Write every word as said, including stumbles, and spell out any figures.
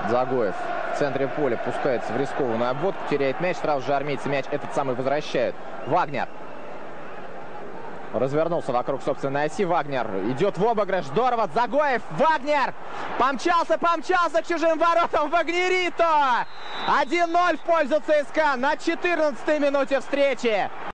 Загоев в центре поля пускается в рискованную обводку, теряет мяч, сразу же армейцы мяч этот самый возвращают. Вагнер развернулся вокруг собственной оси. Вагнер идет в обыгрыш. Здорово. Загоев. Вагнер. Помчался, помчался к чужим воротам. Вагнерито. один ноль в пользу ЦСКА на четырнадцатой минуте встречи.